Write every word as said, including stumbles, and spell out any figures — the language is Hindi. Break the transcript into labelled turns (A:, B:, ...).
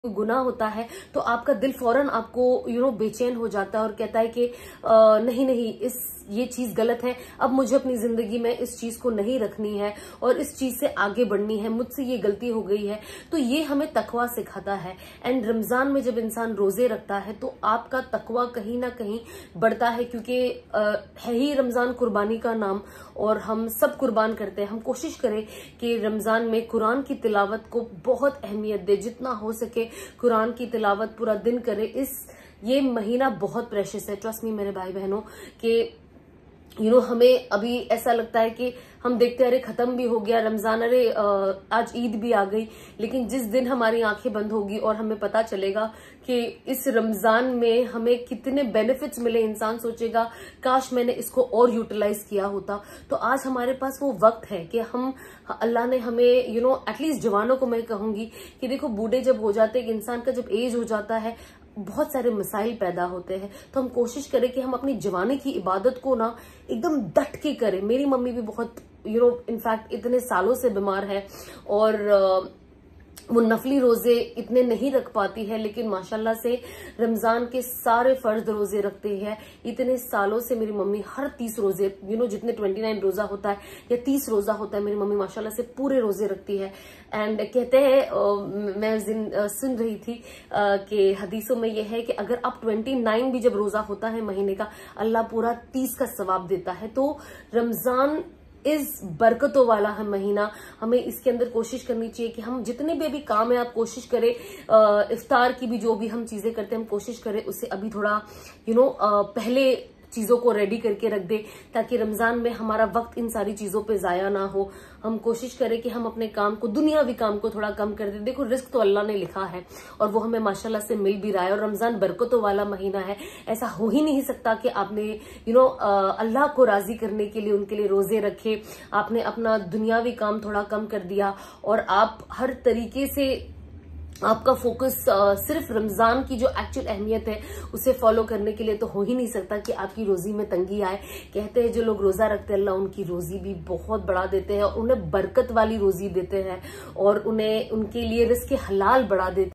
A: गुनाह होता है तो आपका दिल फौरन आपको यू नो बेचैन हो जाता है और कहता है कि आ, नहीं नहीं इस ये चीज गलत है, अब मुझे अपनी जिंदगी में इस चीज को नहीं रखनी है और इस चीज से आगे बढ़नी है, मुझसे ये गलती हो गई है। तो ये हमें तकवा सिखाता है। एंड रमजान में जब इंसान रोजे रखता है तो आपका तकवा कहीं ना कहीं बढ़ता है, क्योंकि है ही रमजान कुर्बानी का नाम और हम सब कुर्बान करते हैं। हम कोशिश करें कि रमजान में कुरान की तिलावत को बहुत अहमियत दे, जितना हो सके कुरान की तिलावत पूरा दिन करे। इस ये महीना बहुत प्रेशियस है, ट्रस्ट मी मेरे भाई बहनों, कि यू you नो know, हमें अभी ऐसा लगता है कि हम देखते अरे खत्म भी हो गया रमजान, अरे आज ईद भी आ गई। लेकिन जिस दिन हमारी आंखें बंद होगी और हमें पता चलेगा कि इस रमजान में हमें कितने बेनिफिट्स मिले, इंसान सोचेगा काश मैंने इसको और यूटिलाइज किया होता। तो आज हमारे पास वो वक्त है कि हम, अल्लाह ने हमें यू नो एटलीस्ट जवानों को मैं कहूंगी कि देखो, बूढ़े जब हो जाते हैं, इंसान का जब एज हो जाता है, बहुत सारे मसाइल पैदा होते हैं। तो हम कोशिश करें कि हम अपनी जवानी की इबादत को ना एकदम डट के करें। मेरी मम्मी भी बहुत यू नो इनफैक्ट इतने सालों से बीमार है और वो नफली रोजे इतने नहीं रख पाती है, लेकिन माशाल्लाह से रमजान के सारे फर्ज रोजे रखते हैं। इतने सालों से मेरी मम्मी हर तीस रोजे यू नो जितने उनतीस रोजा होता है या तीस रोजा होता है, मेरी मम्मी माशाल्लाह से पूरे रोजे रखती है। एंड कहते हैं, मैं उस दिन सुन रही थी कि हदीसों में यह है कि अगर आप उनतीस भी जब रोजा होता है महीने का, अल्लाह पूरा तीस का सवाब देता है। तो रमजान इस बरकतों वाला है महीना, हमें इसके अंदर कोशिश करनी चाहिए कि हम जितने भी अभी काम है आप कोशिश करें, इफ्तार की भी जो भी हम चीजें करते हैं हम कोशिश करें उससे अभी थोड़ा यू नो पहले चीजों को रेडी करके रख दे, ताकि रमजान में हमारा वक्त इन सारी चीजों पे जाया ना हो। हम कोशिश करें कि हम अपने काम को, दुनियावी काम को थोड़ा कम कर दे। देखो, रिस्क तो अल्लाह ने लिखा है और वो हमें माशाल्लाह से मिल भी रहा है। और रमजान बरकतों वाला महीना है, ऐसा हो ही नहीं सकता कि आपने यू नो अल्लाह को राजी करने के लिए उनके लिए रोजे रखे, आपने अपना दुनियावी काम थोड़ा कम कर दिया और आप हर तरीके से आपका फोकस सिर्फ रमजान की जो एक्चुअल अहमियत है उसे फॉलो करने के लिए, तो हो ही नहीं सकता कि आपकी रोजी में तंगी आए। कहते हैं जो लोग रोजा रखते हैं अल्लाह उनकी रोजी भी बहुत बढ़ा देते हैं और उन्हें बरकत वाली रोजी देते हैं और उन्हें उनके लिए रिस्क हलाल बढ़ा देते हैं।